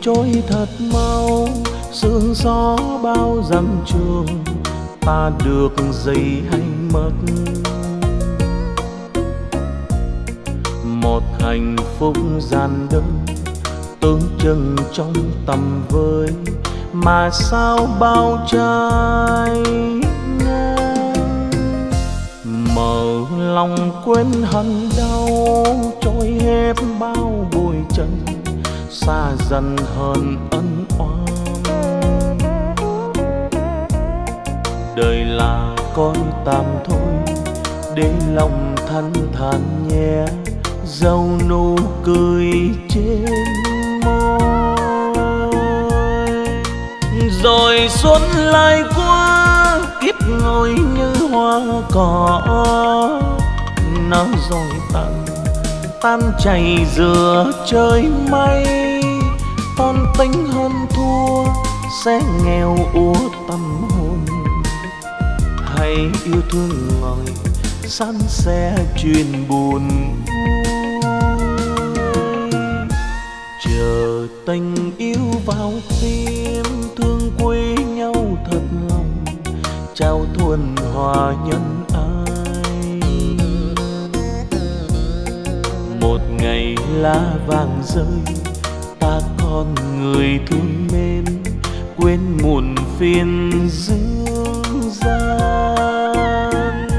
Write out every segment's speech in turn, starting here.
trôi thật mau, sương gió bao dặm trường, ta được gì hay mất. Một hạnh phúc gian đơn tưởng chừng trong tầm với, mà sao bao trái ngang. Mở lòng quên hận đau, trôi hết bao bụi trần, xa dần hơn ân oán. Đời là con tạm thôi, để lòng thanh thản nhẹ, dấu nụ cười trên môi. Rồi xuân lại qua, kiếp người như hoa cỏ, nó rồi tan chảy giữa trời mây. Ton tính hơn thua sẽ nghèo úa tâm hồn, hay yêu thương người san sẻ chuyện buồn vui. Chờ tình yêu vào tim, thương quý nhau thật lòng, trao thuần hòa nhân ai. Một ngày lá vàng rơi, ta còn người thương mến, quên muộn phiền dương gian.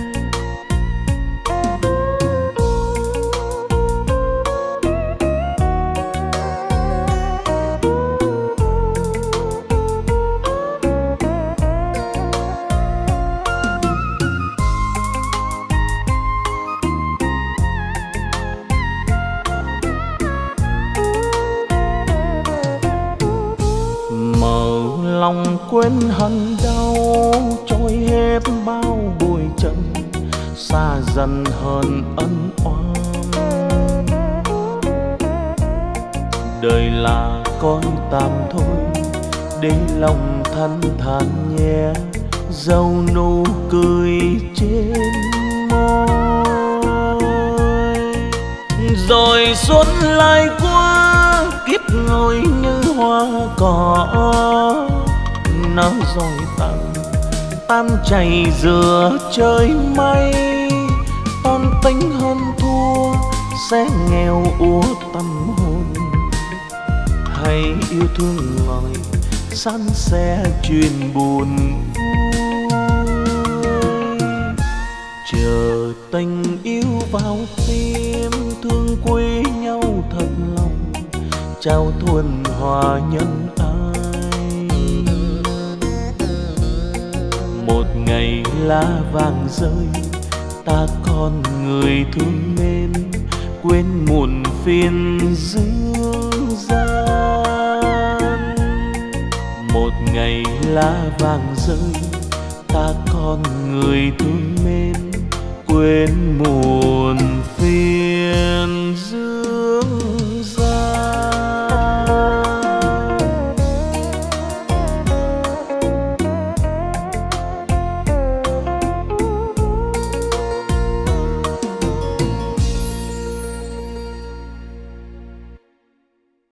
Lòng quên hận đau, trôi hết bao bụi trần, xa dần hơn ân oán. Đời là con tạm thôi, để lòng thanh thản nhẹ, dấu nụ cười trên môi. Rồi xuân lại qua, kiếp người như hoa cỏ, nó rồi tan chảy giữa trời mây. Ton tính hơn thua sẽ nghèo úa tâm hồn, hay yêu thương người san sẻ chuyện buồn vui. Chờ tình yêu vào tim, thương quý nhau thật lòng, trao thuần hòa nhân ai. Một ngày lá vàng rơi, ta còn người thương mến, quên muộn phiền dương gian. Một ngày lá vàng rơi, ta còn người thương mến, quên muộn